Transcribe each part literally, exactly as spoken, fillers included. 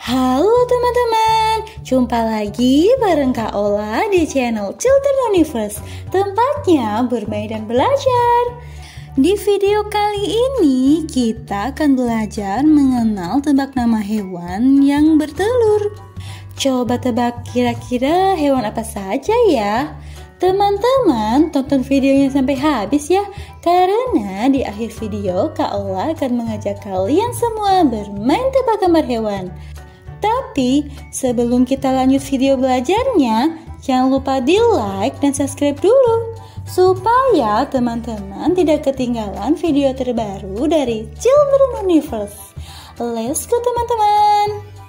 Halo teman-teman, jumpa lagi bareng Kak Ola di channel Children Universe, tempatnya bermain dan belajar. Di video kali ini kita akan belajar mengenal tebak nama hewan yang bertelur. Coba tebak kira-kira hewan apa saja ya? Teman-teman tonton videonya sampai habis ya, karena di akhir video Kak Ola akan mengajak kalian semua bermain tebak gambar hewan. Tapi sebelum kita lanjut video belajarnya, jangan lupa di like dan subscribe dulu supaya teman-teman tidak ketinggalan video terbaru dari Children Universe. Let's go teman-teman!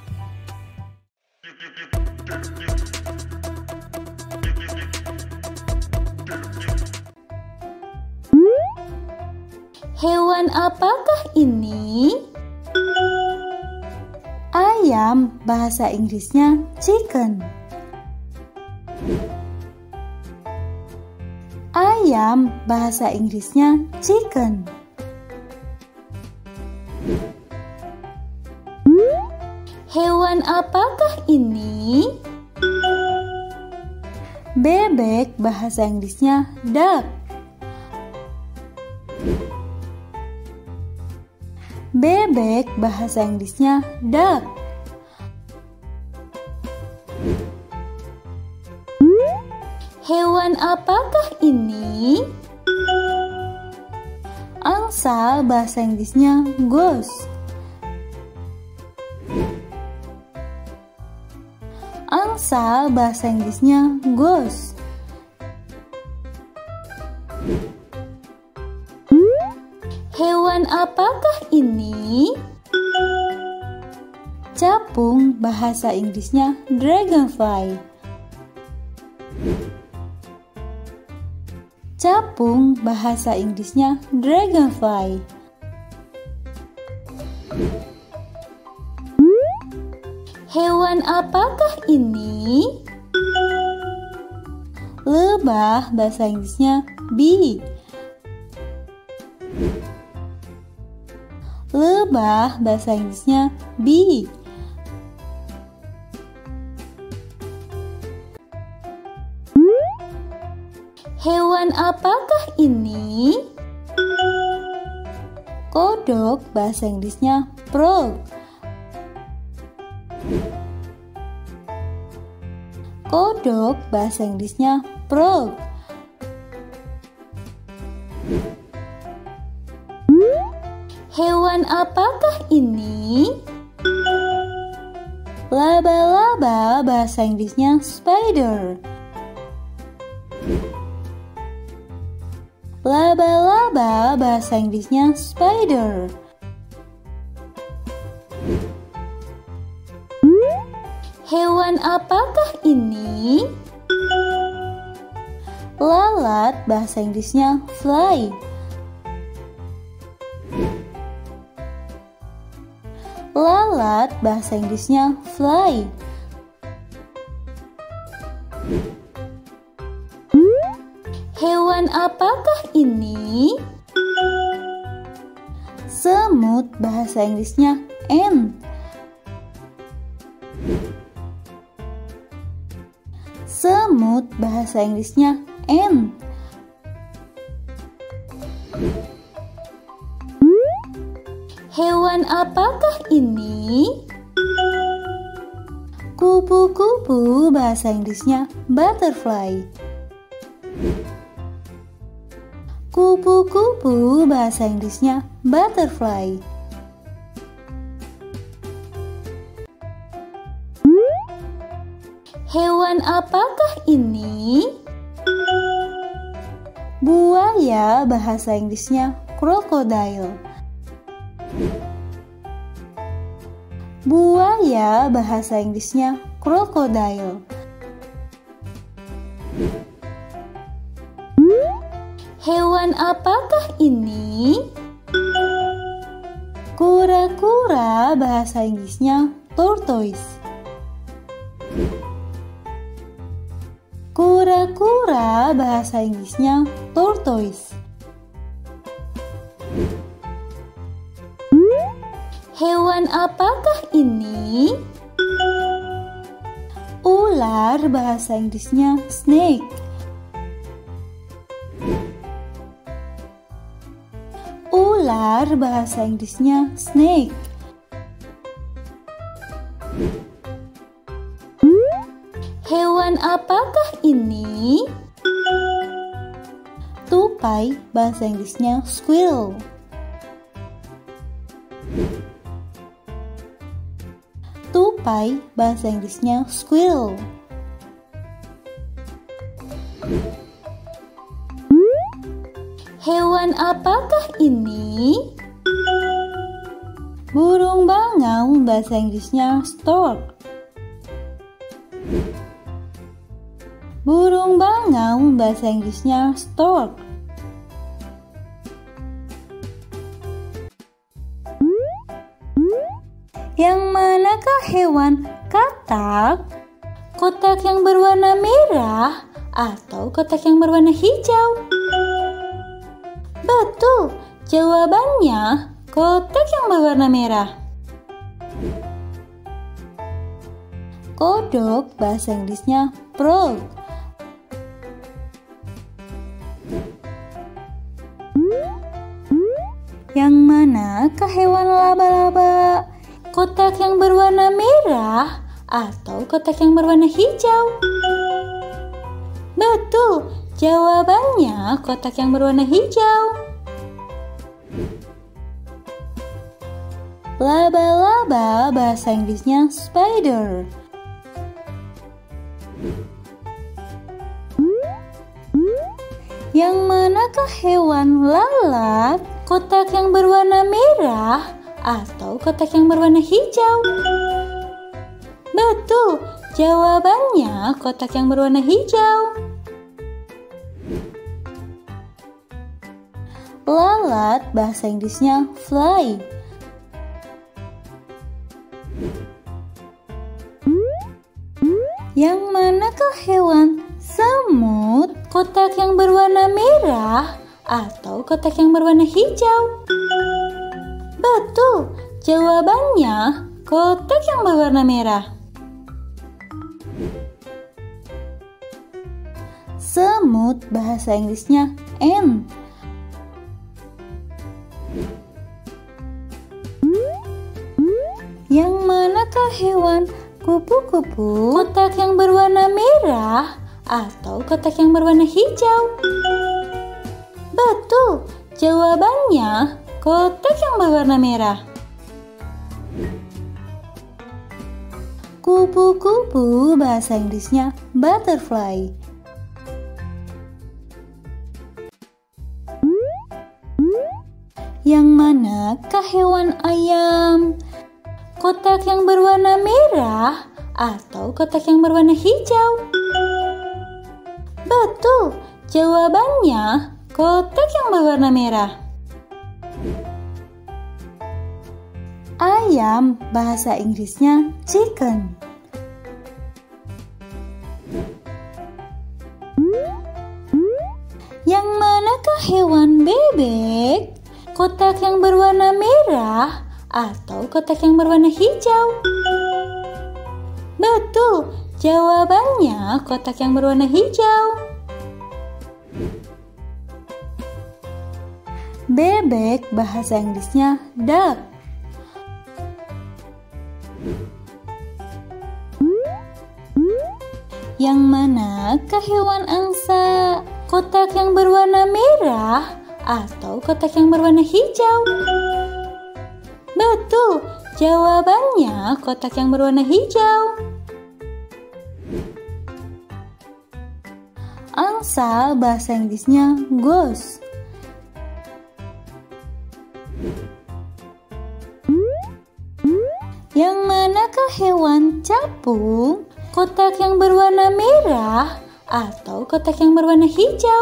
Hewan apakah ini? Ayam, bahasa Inggrisnya chicken. Ayam, bahasa Inggrisnya chicken. Hewan apakah ini? Bebek, bahasa Inggrisnya duck. Bebek, bahasa Inggrisnya duck. Hewan apakah ini? Angsa, bahasa Inggrisnya goose. Angsa, bahasa Inggrisnya goose. Hewan apakah ini? Capung, bahasa Inggrisnya dragonfly. Capung, bahasa Inggrisnya dragonfly. Hewan apakah ini? Lebah, bahasa Inggrisnya bee. Lebah, bahasa Inggrisnya bee. Hewan apakah ini? Kodok, bahasa Inggrisnya frog. Kodok, bahasa Inggrisnya frog. Hewan apakah ini? Laba-laba, bahasa Inggrisnya spider. Laba-laba, bahasa Inggrisnya spider. Hewan apakah ini? Lalat, bahasa Inggrisnya fly. Lalat, bahasa Inggrisnya fly. Hewan apakah ini? Semut, bahasa Inggrisnya ant. Semut, bahasa Inggrisnya ant. Hewan apakah ini? Kupu-kupu, bahasa Inggrisnya butterfly. Kupu-kupu, bahasa Inggrisnya butterfly. Hewan apakah ini? Buaya, bahasa Inggrisnya crocodile. Buaya, bahasa Inggrisnya crocodile. Hewan apakah ini? Kura-kura, bahasa Inggrisnya tortoise. Kura-kura, bahasa Inggrisnya tortoise. Hewan apakah ini? Ular bahasa Inggrisnya snake. Ular bahasa Inggrisnya snake. Hewan apakah ini? Tupai bahasa Inggrisnya squirrel. Tupai bahasa Inggrisnya squirrel. Hewan apakah ini? Burung bangau bahasa Inggrisnya stork. Burung bangau bahasa Inggrisnya stork. Yang manakah hewan katak? Kotak yang berwarna merah atau kotak yang berwarna hijau? Betul, jawabannya kotak yang berwarna merah. Kodok bahasa Inggrisnya frog. Yang manakah hewan laba-laba? Kotak yang berwarna merah atau kotak yang berwarna hijau? Betul, jawabannya kotak yang berwarna hijau. Laba-laba bahasa Inggrisnya spider. Yang manakah hewan lalat? Kotak yang berwarna merah atau kotak yang berwarna hijau? Betul, jawabannya kotak yang berwarna hijau. Lalat bahasa Inggrisnya fly. Yang manakah hewan semut? Kotak yang berwarna merah atau kotak yang berwarna hijau? Betul, jawabannya kotak yang berwarna merah. Semut bahasa Inggrisnya ant. Yang manakah hewan kupu-kupu? Kotak yang berwarna merah atau kotak yang berwarna hijau? Betul, jawabannya kotak yang berwarna merah. Kupu-kupu bahasa Inggrisnya butterfly. Yang manakah hewan ayam? Kotak yang berwarna merah atau kotak yang berwarna hijau? Betul, jawabannya kotak yang berwarna merah. Ayam bahasa Inggrisnya chicken. Yang manakah hewan bebek? Kotak yang berwarna merah atau kotak yang berwarna hijau? Betul, jawabannya kotak yang berwarna hijau. Bebek bahasa Inggrisnya duck. Yang manakah hewan angsa? Kotak yang berwarna merah atau kotak yang berwarna hijau? Betul, jawabannya kotak yang berwarna hijau. Angsa bahasa Inggrisnya goose. Yang manakah hewan capung? Kotak yang berwarna merah atau kotak yang berwarna hijau?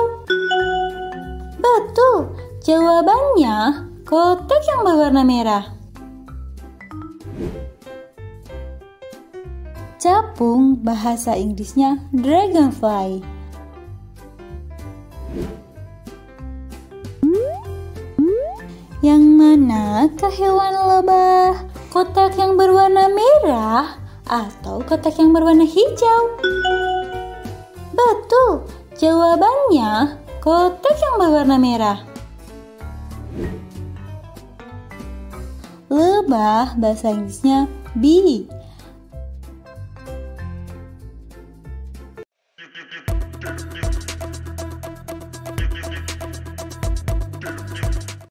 Betul, jawabannya kotak yang berwarna merah. Capung bahasa Inggrisnya dragonfly. Yang manakah hewan lebah? Kotak yang berwarna merah atau kotak yang berwarna hijau? Betul, jawabannya kotak yang berwarna merah. Lebah bahasa Inggrisnya bee.